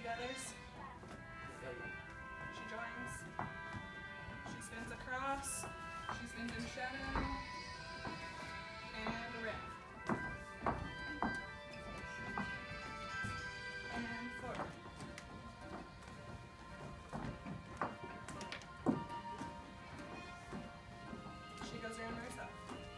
gathers. She joins. She spins across. She spins in shadow. And around. And forward. She goes around herself.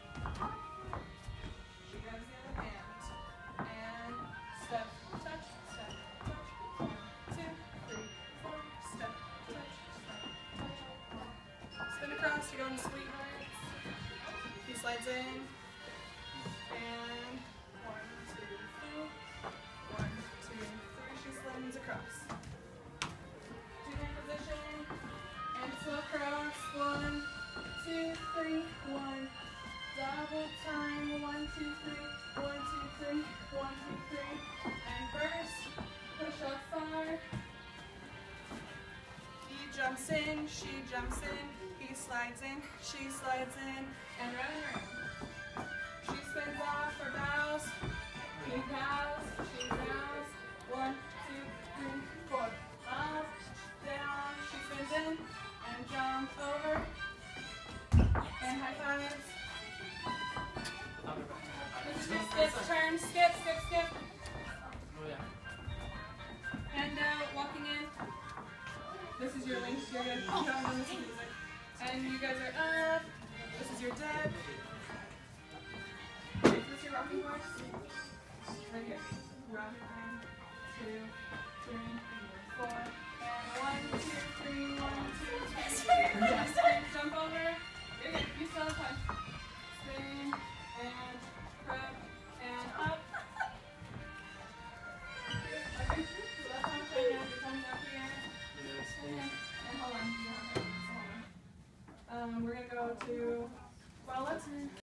She grabs the other hand. And step, touch, step, touch. 1, 2, 3, 4. Step, touch, step, touch. Spin across to go into sweethearts. He slides in. And 1, 2, 3. 1, 2, 3. She slides across. 2-hand position. And slow cross. 1, 2, 3. 1. Double time. 1, 2, 3. 1, 2, 3. 1, 2, 3. And burst. Push up far. He jumps in. She jumps in. He slides in. She slides in. And round and round. She spins off or bows. He bows. She bows. 1, 2, 3, 4. Up, down. She spins in. And jump over. And high fives. Skip, turn, skip, skip, skip. And walking in. This is your link. You're good. John on this music. And you guys are up. This is your dip. Is this your rocking horse? Right here. Rock. 1, 2, 3, 4. And 1, 2, 3. 1, 2, 3. Jump over. You still have time. Spin and prep and up. Okay. So that's how much I know. You're coming up here. And hold on. We're gonna go to. Well, let's.